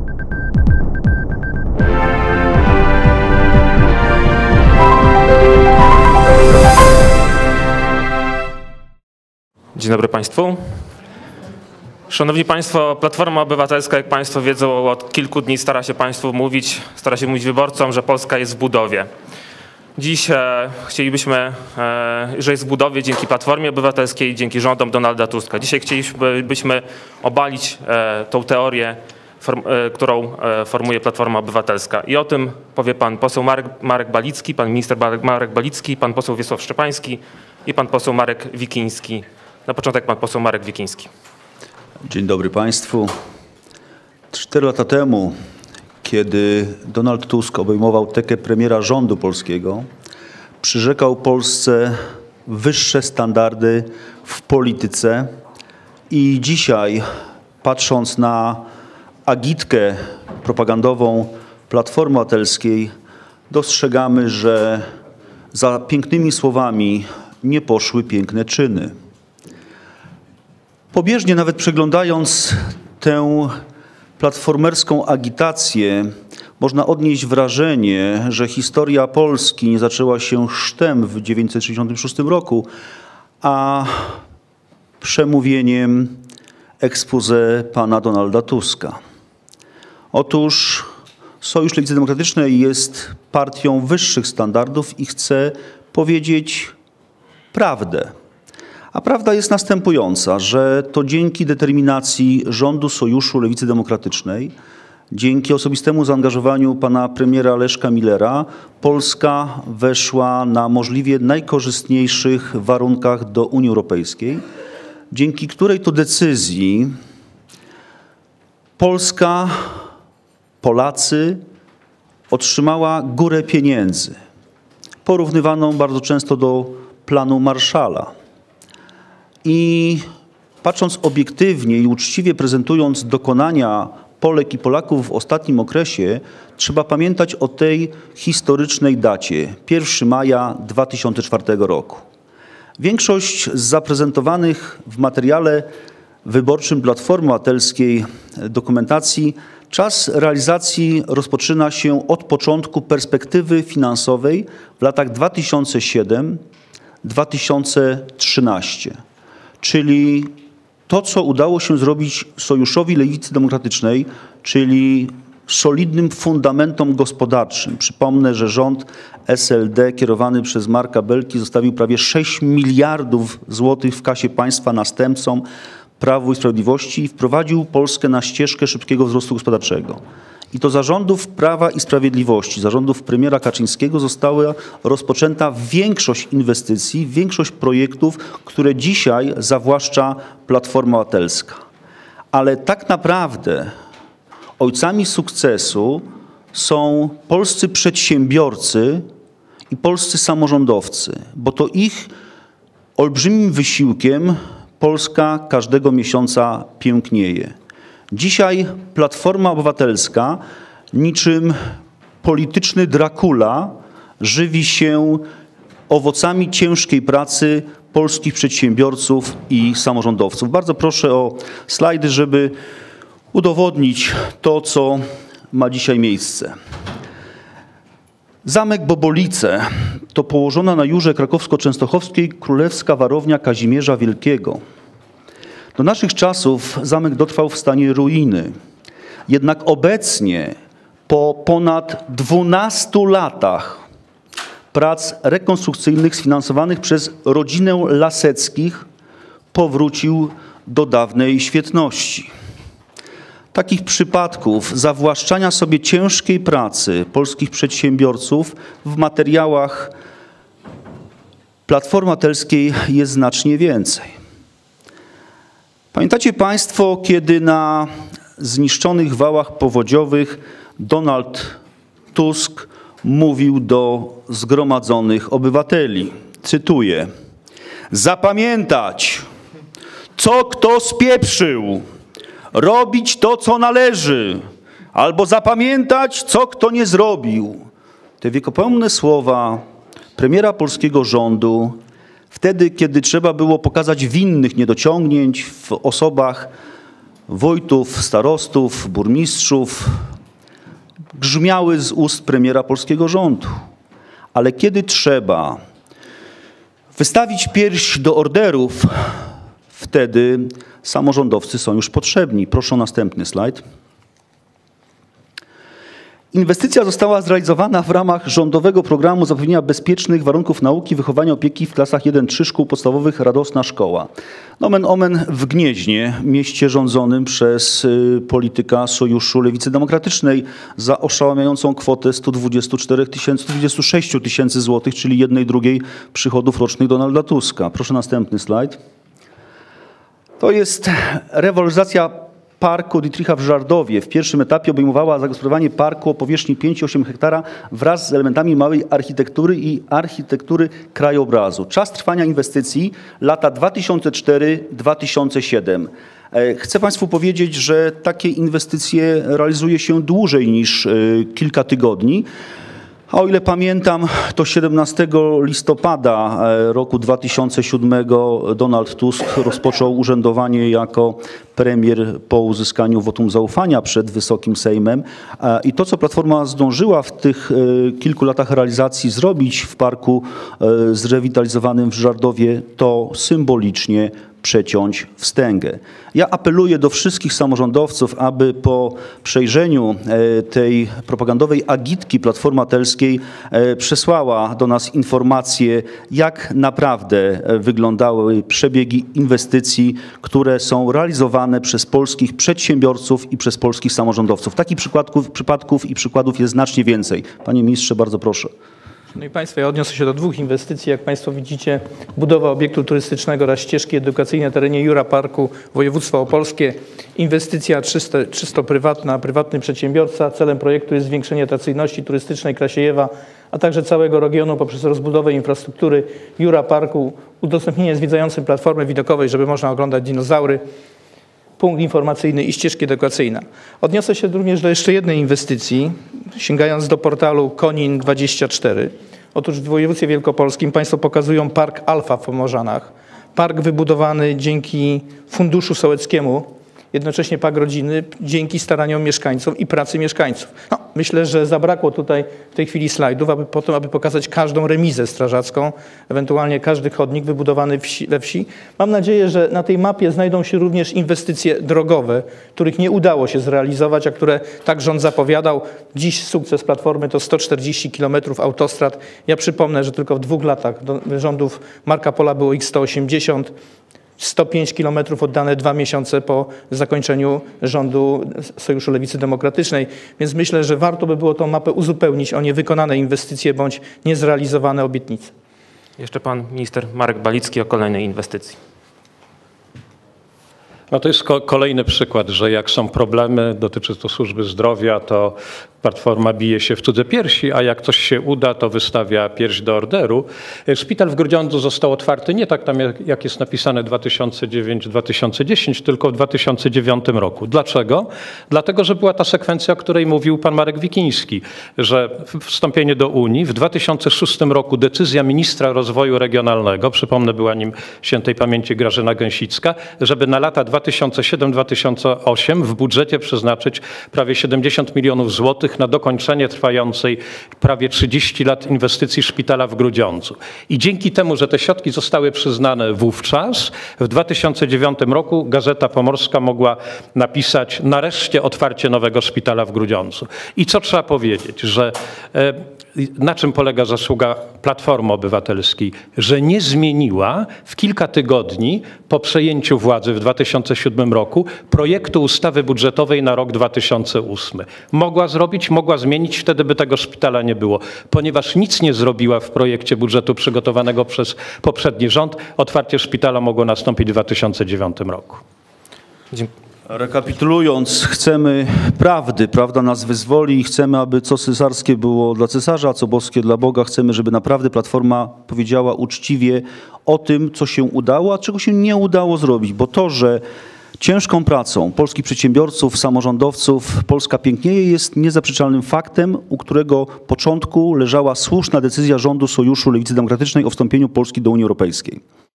Dzień dobry Państwu. Szanowni Państwo, Platforma Obywatelska, jak Państwo wiedzą, od kilku dni stara się mówić wyborcom, że Polska jest w budowie. Dziś chcielibyśmy, że jest w budowie dzięki Platformie Obywatelskiej, dzięki rządom Donalda Tuska. Dzisiaj chcielibyśmy obalić tą teorię, którą formuje Platforma Obywatelska. I o tym powie pan poseł Marek Balicki, pan minister Marek Balicki, pan poseł Wiesław Szczepański i pan poseł Marek Wikiński. Na początek pan poseł Marek Wikiński. Dzień dobry Państwu. 4 lata temu, kiedy Donald Tusk obejmował tekę premiera rządu polskiego, przyrzekał Polsce wyższe standardy w polityce i dzisiaj, patrząc na agitkę propagandową Platformy Obywatelskiej, dostrzegamy, że za pięknymi słowami nie poszły piękne czyny. Pobieżnie, nawet przeglądając tę platformerską agitację, można odnieść wrażenie, że historia Polski nie zaczęła się chrztem w 1966 roku, a przemówieniem exposé pana Donalda Tuska. Otóż Sojusz Lewicy Demokratycznej jest partią wyższych standardów i chce powiedzieć prawdę. A prawda jest następująca, że to dzięki determinacji rządu Sojuszu Lewicy Demokratycznej, dzięki osobistemu zaangażowaniu pana premiera Leszka Millera, Polska weszła na możliwie najkorzystniejszych warunkach do Unii Europejskiej, dzięki której to decyzji Polska, Polacy otrzymała górę pieniędzy, porównywaną bardzo często do planu Marshalla. I patrząc obiektywnie i uczciwie prezentując dokonania Polek i Polaków w ostatnim okresie, trzeba pamiętać o tej historycznej dacie, 1 maja 2004 roku. Większość z zaprezentowanych w materiale wyborczym Platformy Obywatelskiej dokumentacji, czas realizacji rozpoczyna się od początku perspektywy finansowej w latach 2007-2013. Czyli to, co udało się zrobić Sojuszowi Lewicy Demokratycznej, czyli solidnym fundamentom gospodarczym. Przypomnę, że rząd SLD kierowany przez Marka Belki zostawił prawie 6 miliardów złotych w kasie państwa następcom Prawu i Sprawiedliwości i wprowadził Polskę na ścieżkę szybkiego wzrostu gospodarczego. I to za rządów Prawa i Sprawiedliwości, za rządów premiera Kaczyńskiego została rozpoczęta większość inwestycji, większość projektów, które dzisiaj zawłaszcza Platforma Obywatelska. Ale tak naprawdę ojcami sukcesu są polscy przedsiębiorcy i polscy samorządowcy, bo to ich olbrzymim wysiłkiem Polska każdego miesiąca pięknieje. Dzisiaj Platforma Obywatelska niczym polityczny Dracula żywi się owocami ciężkiej pracy polskich przedsiębiorców i samorządowców. Bardzo proszę o slajdy, żeby udowodnić to, co ma dzisiaj miejsce. Zamek Bobolice to położona na Jurze Krakowsko-Częstochowskiej królewska warownia Kazimierza Wielkiego. Do naszych czasów zamek dotrwał w stanie ruiny. Jednak obecnie, po ponad 12 latach prac rekonstrukcyjnych sfinansowanych przez rodzinę Laseckich, powrócił do dawnej świetności. Takich przypadków zawłaszczania sobie ciężkiej pracy polskich przedsiębiorców w materiałach Platformy Obywatelskiej jest znacznie więcej. Pamiętacie Państwo, kiedy na zniszczonych wałach powodziowych Donald Tusk mówił do zgromadzonych obywateli, cytuję: zapamiętać, co kto spieprzył, robić to, co należy, albo zapamiętać, co kto nie zrobił. Te wiekopomne słowa premiera polskiego rządu, wtedy, kiedy trzeba było pokazać winnych niedociągnięć w osobach wójtów, starostów, burmistrzów brzmiały z ust premiera polskiego rządu. Ale kiedy trzeba wystawić pierś do orderów, wtedy samorządowcy są już potrzebni. Proszę o następny slajd. Inwestycja została zrealizowana w ramach rządowego programu zapewnienia bezpiecznych warunków nauki, wychowania, opieki w klasach 1-3 szkół podstawowych Radosna Szkoła. Nomen omen w Gnieźnie, mieście rządzonym przez polityka Sojuszu Lewicy Demokratycznej za oszałamiającą kwotę 126 tysięcy złotych, czyli 1/2 przychodów rocznych Donalda Tuska. Proszę następny slajd. To jest rewaloryzacja parku Dietricha w Żardowie. W pierwszym etapie obejmowała zagospodarowanie parku o powierzchni 5,8 hektara wraz z elementami małej architektury i architektury krajobrazu. Czas trwania inwestycji lata 2004-2007. Chcę Państwu powiedzieć, że takie inwestycje realizuje się dłużej niż kilka tygodni. A o ile pamiętam, to 17 listopada roku 2007 Donald Tusk rozpoczął urzędowanie jako premier po uzyskaniu wotum zaufania przed Wysokim Sejmem. I to, co Platforma zdążyła w tych kilku latach realizacji zrobić w parku zrewitalizowanym w Żardowie, to symbolicznie przeciąć wstęgę. Ja apeluję do wszystkich samorządowców, aby po przejrzeniu tej propagandowej agitki Platformy Obywatelskiej przesłała do nas informacje, jak naprawdę wyglądały przebiegi inwestycji, które są realizowane przez polskich przedsiębiorców i przez polskich samorządowców. Takich przypadków i przykładów jest znacznie więcej. Panie ministrze, bardzo proszę. Szanowni Państwo, ja odniosę się do dwóch inwestycji. Jak Państwo widzicie, budowa obiektu turystycznego oraz ścieżki edukacyjnej na terenie Jura Parku, województwo opolskie. Inwestycja czysto prywatna, prywatny przedsiębiorca. Celem projektu jest zwiększenie atrakcyjności turystycznej Krasiejewa, a także całego regionu poprzez rozbudowę infrastruktury Jura Parku, udostępnienie zwiedzającym platformy widokowej, żeby można oglądać dinozaury, punkt informacyjny i ścieżki edukacyjna. Odniosę się również do jeszcze jednej inwestycji, sięgając do portalu Konin24. Otóż w województwie wielkopolskim Państwo pokazują Park Alfa w Pomorzanach. Park wybudowany dzięki Funduszu Sołeckiemu, jednocześnie park rodziny, dzięki staraniom mieszkańców i pracy mieszkańców. No, myślę, że zabrakło tutaj w tej chwili slajdów, aby pokazać każdą remizę strażacką, ewentualnie każdy chodnik wybudowany we wsi. Mam nadzieję, że na tej mapie znajdą się również inwestycje drogowe, których nie udało się zrealizować, a które tak rząd zapowiadał. Dziś sukces Platformy to 140 km autostrad. Ja przypomnę, że tylko w 2 latach do rządów Marka Pola było ich 180. 105 km oddane 2 miesiące po zakończeniu rządu Sojuszu Lewicy Demokratycznej. Więc myślę, że warto by było tę mapę uzupełnić o niewykonane inwestycje bądź niezrealizowane obietnice. Jeszcze pan minister Marek Balicki o kolejnej inwestycji. No to jest kolejny przykład, że jak są problemy, dotyczy to służby zdrowia, to Platforma bije się w cudze piersi, a jak coś się uda, to wystawia pierś do orderu. Szpital w Grudziądzu został otwarty nie tak tam, jak jest napisane 2009-2010, tylko w 2009 roku. Dlaczego? Dlatego, że była ta sekwencja, o której mówił pan Marek Wikiński, że wstąpienie do Unii w 2006 roku decyzja ministra rozwoju regionalnego, przypomnę, była nim świętej pamięci Grażyna Gęsicka, żeby na lata 2007-2008 w budżecie przeznaczyć prawie 70 milionów złotych na dokończenie trwającej prawie 30 lat inwestycji szpitala w Grudziądzu. I dzięki temu, że te środki zostały przyznane wówczas, w 2009 roku Gazeta Pomorska mogła napisać nareszcie otwarcie nowego szpitala w Grudziądzu. I co trzeba powiedzieć, że na czym polega zasługa Platformy Obywatelskiej? Że nie zmieniła w kilka tygodni po przejęciu władzy w 2007 roku projektu ustawy budżetowej na rok 2008. Mogła zrobić, mogła zmienić, wtedy by tego szpitala nie było. Ponieważ nic nie zrobiła w projekcie budżetu przygotowanego przez poprzedni rząd, otwarcie szpitala mogło nastąpić w 2009 roku. Dziękuję. Rekapitulując, chcemy prawdy, prawda nas wyzwoli i chcemy, aby co cesarskie było dla cesarza, a co boskie dla Boga. Chcemy, żeby naprawdę Platforma powiedziała uczciwie o tym, co się udało, a czego się nie udało zrobić, bo to, że ciężką pracą polskich przedsiębiorców, samorządowców Polska pięknieje, jest niezaprzeczalnym faktem, u którego początku leżała słuszna decyzja rządu Sojuszu Lewicy Demokratycznej o wstąpieniu Polski do Unii Europejskiej.